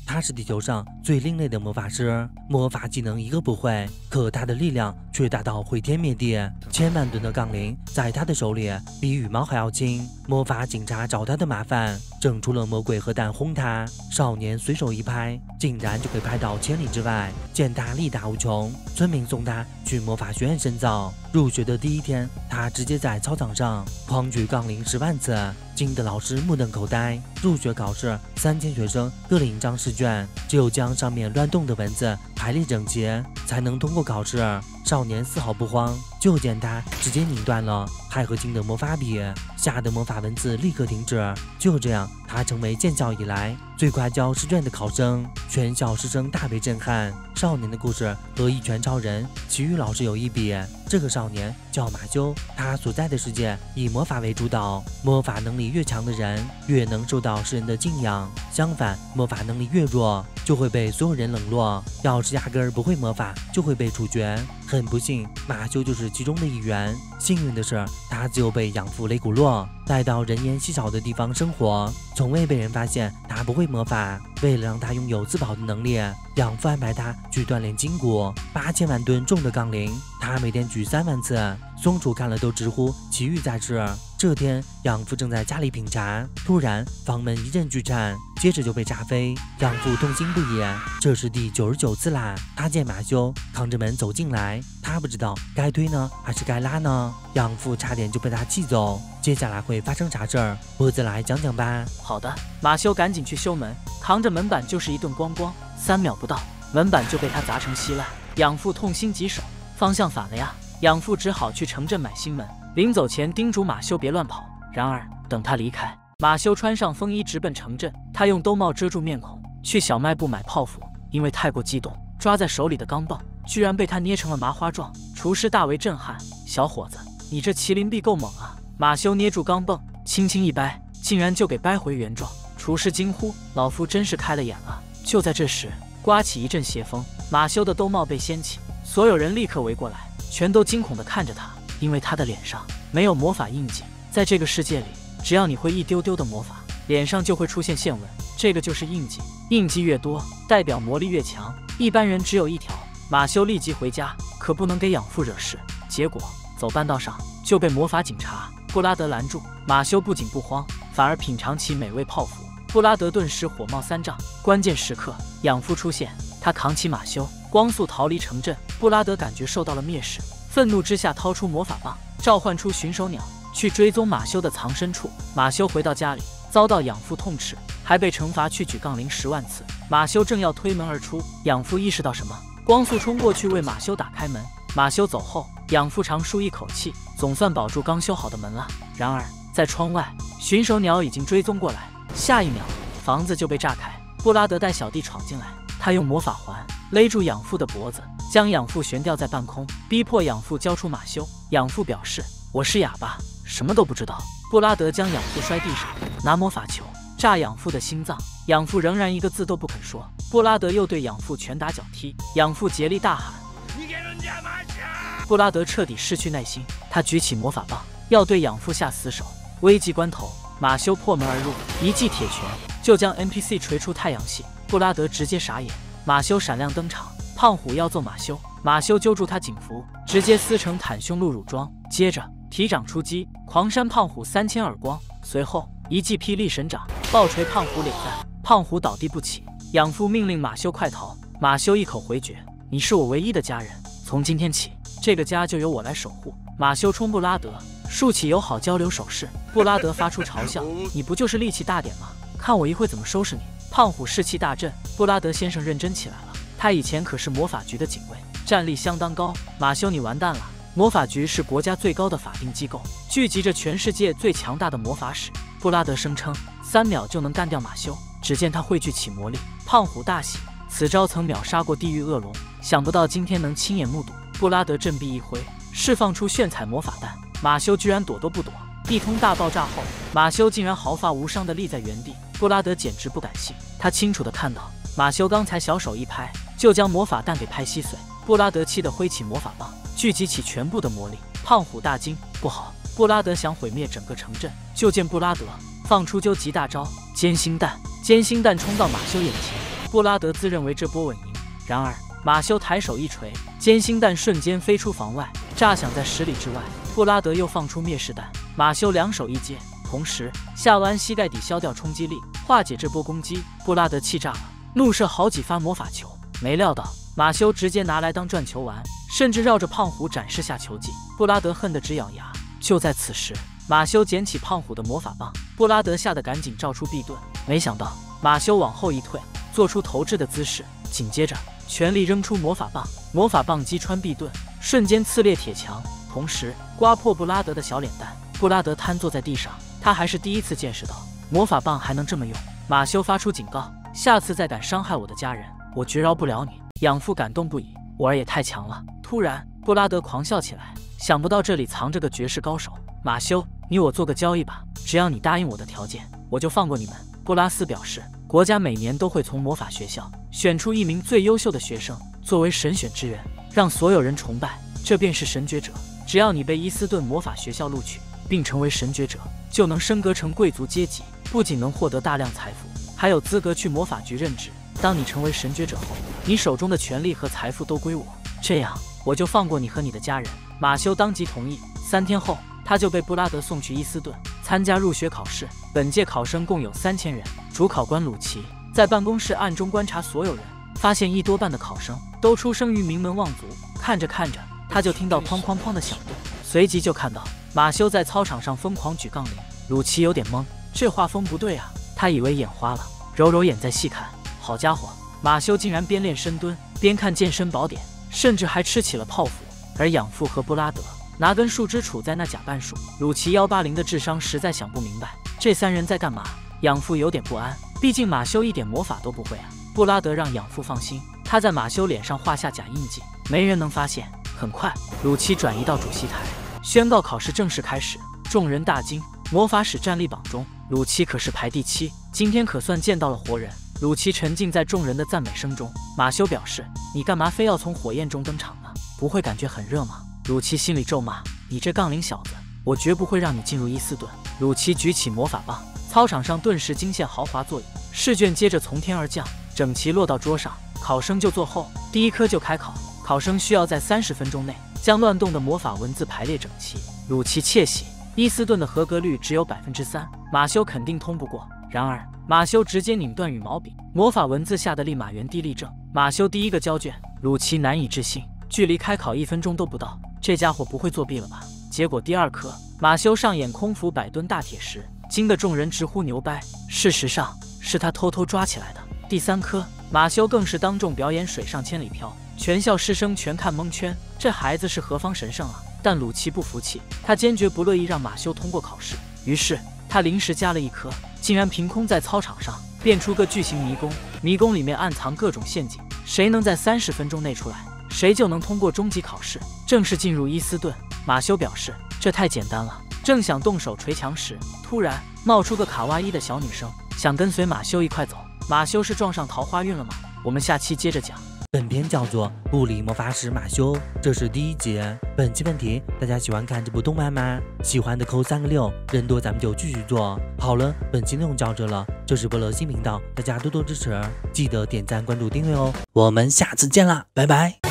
他是地球上最另类的魔法师，魔法技能一个不会，可他的力量却大到毁天灭地，千万吨的杠铃在他的手里比羽毛还要轻。魔法警察找他的麻烦，整出了魔鬼核弹轰他。少年随手一拍，竟然就可以拍到千里之外，见他力大无穷。村民送他去魔法学院深造。入学的第一天，他直接在操场上狂举杠铃10万次，惊得老师目瞪口呆。入学考试，3000学生各领1张试卷，只有将上面乱动的文字排列整齐，才能通过考试。少年丝毫不慌，就见他直接拧断了钛合金的魔法笔，吓得魔法文字立刻停止。就这样，他成为建校以来最快交试卷的考生，全校师生大为震撼。少年的故事和一拳超人奇遇老师有一比。这个少年叫马修，他所在的世界以魔法为主导，魔法能力越强的人越能受到世人的敬仰，相反，魔法能力越弱就会被所有人冷落，要是压根儿不会魔法就会被处决。很不幸，马修就是其中的一员。幸运的是，他只有被养父雷古洛带到人烟稀少的地方生活，从未被人发现他不会魔法。为了让他拥有自保的能力，养父安排他去锻炼筋骨。8000万吨重的杠铃，他每天举3万次。松鼠看了都直呼奇遇在世。这天，养父正在家里品茶，突然房门一阵巨颤，接着就被炸飞。养父痛心不已，这是第99次啦。他见马修扛着门走进来，他不知道该推呢还是该拉呢。养父差点就被他气走。接下来会发生啥事儿？我再来讲讲吧。 好的，马修赶紧去修门，扛着门板就是一顿咣咣，3秒不到，门板就被他砸成稀烂。养父痛心疾首，方向反了呀！养父只好去城镇买新门，临走前叮嘱马修别乱跑。然而等他离开，马修穿上风衣直奔城镇，他用兜帽遮住面孔，去小卖部买泡芙。因为太过激动，抓在手里的钢镚居然被他捏成了麻花状。厨师大为震撼：“小伙子，你这麒麟臂够猛啊！”马修捏住钢镚，轻轻一掰，竟然就给掰回原状。厨师惊呼：“老夫真是开了眼了！”就在这时，刮起一阵邪风，马修的兜帽被掀起，所有人立刻围过来，全都惊恐地看着他，因为他的脸上没有魔法印记。在这个世界里，只要你会一丢丢的魔法，脸上就会出现线纹，这个就是印记。印记越多，代表魔力越强。一般人只有1条。马修立即回家，可不能给养父惹事。结果走半道上就被魔法警察布拉德拦住。马修不仅不慌，反而品尝起美味泡芙。布拉德顿时火冒3丈。关键时刻，养父出现，他扛起马修，光速逃离城镇。布拉德感觉受到了蔑视，愤怒之下掏出魔法棒，召唤出寻手鸟，去追踪马修的藏身处。马修回到家里，遭到养父痛斥，还被惩罚去举杠铃10万次。马修正要推门而出，养父意识到什么，光速冲过去为马修打开门。马修走后，养父长舒一口气，总算保住刚修好的门了。然而在窗外，寻手鸟已经追踪过来，下一秒房子就被炸开。布拉德带小弟闯进来，他用魔法环勒住养父的脖子，将养父悬吊在半空，逼迫养父交出马修。养父表示：“我是哑巴，什么都不知道。”布拉德将养父摔地上，拿魔法球炸养父的心脏。养父仍然一个字都不肯说。布拉德又对养父拳打脚踢，养父竭力大喊。布拉德彻底失去耐心，他举起魔法棒要对养父下死手。危急关头，马修破门而入，一记铁拳就将 NPC 锤出太阳系。布拉德直接傻眼。马修闪亮登场，胖虎要揍马修，马修揪住他警服，直接撕成袒胸露乳装，接着提掌出击，狂扇胖虎3000耳光。随后一记霹雳神掌暴锤胖虎脸蛋，胖虎倒地不起。养父命令马修快逃，马修一口回绝：“你是我唯一的家人，从今天起，这个家就由我来守护。”马修冲布拉德，竖起友好交流手势。布拉德发出嘲笑：“你不就是力气大点吗？看我一会怎么收拾你！”胖虎士气大振，布拉德先生认真起来了。他以前可是魔法局的警卫，战力相当高。马修，你完蛋了！魔法局是国家最高的法定机构，聚集着全世界最强大的魔法使。布拉德声称3秒就能干掉马修。只见他汇聚起魔力，胖虎大喜，此招曾秒杀过地狱恶龙，想不到今天能亲眼目睹。布拉德振臂一挥，释放出炫彩魔法弹，马修居然躲都不躲。一通大爆炸后，马修竟然毫发无伤地立在原地。布拉德简直不敢信，他清楚地看到马修刚才小手一拍，就将魔法弹给拍稀碎。布拉德气得挥起魔法棒，聚集起全部的魔力。胖虎大惊，不好！布拉德想毁灭整个城镇。就见布拉德放出究极大招尖心弹，尖心弹冲到马修眼前， 布拉德自认为这波稳赢，然而马修抬手一锤，尖星弹瞬间飞出房外，炸响在10里之外。布拉德又放出灭世弹，马修两手一接，同时夏湾膝盖底消掉冲击力，化解这波攻击。布拉德气炸了，怒射好几发魔法球，没料到马修直接拿来当转球玩，甚至绕着胖虎展示下球技。布拉德恨得直咬牙。就在此时，马修捡起胖虎的魔法棒，布拉德吓得赶紧照出避盾，没想到马修往后一退，做出投掷的姿势，紧接着全力扔出魔法棒，魔法棒击穿避盾，瞬间刺裂铁墙，同时刮破布拉德的小脸蛋。布拉德瘫坐在地上，他还是第一次见识到魔法棒还能这么用。马修发出警告，下次再敢伤害我的家人，我绝饶不了你。养父感动不已，我儿也太强了。突然布拉德狂笑起来，想不到这里藏着个绝世高手。马修，你我做个交易吧，只要你答应我的条件，我就放过你们。布拉斯表示，国家每年都会从魔法学校选出1名最优秀的学生，作为神选之人，让所有人崇拜，这便是神爵者。只要你被伊斯顿魔法学校录取，并成为神爵者，就能升格成贵族阶级，不仅能获得大量财富，还有资格去魔法局任职。当你成为神爵者后，你手中的权力和财富都归我，这样我就放过你和你的家人。马修当即同意。3天后，他就被布拉德送去伊斯顿参加入学考试。本届考生共有3000人。主考官鲁奇在办公室暗中观察所有人，发现1多半的考生都出生于名门望族。看着看着，他就听到哐哐哐的响动，随即就看到马修在操场上疯狂举杠铃。鲁奇有点懵，这画风不对啊，他以为眼花了，揉揉眼再细看，好家伙，马修竟然边练深蹲边看健身宝典，甚至还吃起了泡芙。而养父和布拉德拿根树枝杵在那假半数。鲁奇180的智商实在想不明白这3人在干嘛。养父有点不安，毕竟马修一点魔法都不会啊。布拉德让养父放心，他在马修脸上画下假印记，没人能发现。很快，鲁奇转移到主席台，宣告考试正式开始。众人大惊，魔法史战力榜中，鲁奇可是排第7，今天可算见到了活人。鲁奇沉浸在众人的赞美声中。马修表示：“你干嘛非要从火焰中登场呢？不会感觉很热吗？”鲁奇心里咒骂：“你这杠铃小子，我绝不会让你进入伊斯顿。”鲁奇举起魔法棒，操场上顿时惊现豪华座椅，试卷接着从天而降，整齐落到桌上，考生就坐后。第一科就开考，考生需要在30分钟内将乱动的魔法文字排列整齐。鲁奇窃喜，伊斯顿的合格率只有3%，马修肯定通不过。然而马修直接拧断羽毛笔，魔法文字吓得立马原地立正。马修第一个交卷，鲁奇难以置信，距离开考1分钟都不到，这家伙不会作弊了吧？结果第2科，马修上演空腹100吨大铁石，惊得众人直呼牛掰。事实上是他偷偷抓起来的。第3科，马修更是当众表演水上千里飘，全校师生全看蒙圈，这孩子是何方神圣啊？但鲁奇不服气，他坚决不乐意让马修通过考试，于是他临时加了1科，竟然凭空在操场上变出个巨型迷宫，迷宫里面暗藏各种陷阱，谁能在30分钟内出来，谁就能通过终极考试，正式进入伊斯顿。马修表示这太简单了，正想动手捶墙时，突然冒出个卡哇伊的小女生，想跟随马修一块走。马修是撞上桃花运了吗？我们下期接着讲。 本片叫做《物理魔法使马修》，这是第1集。本期问题：大家喜欢看这部动漫吗？喜欢的扣3个6，人多咱们就继续做。好了，本期内容就到这了，这是波乐新频道，大家多多支持，记得点赞、关注、订阅哦。我们下次见啦，拜拜。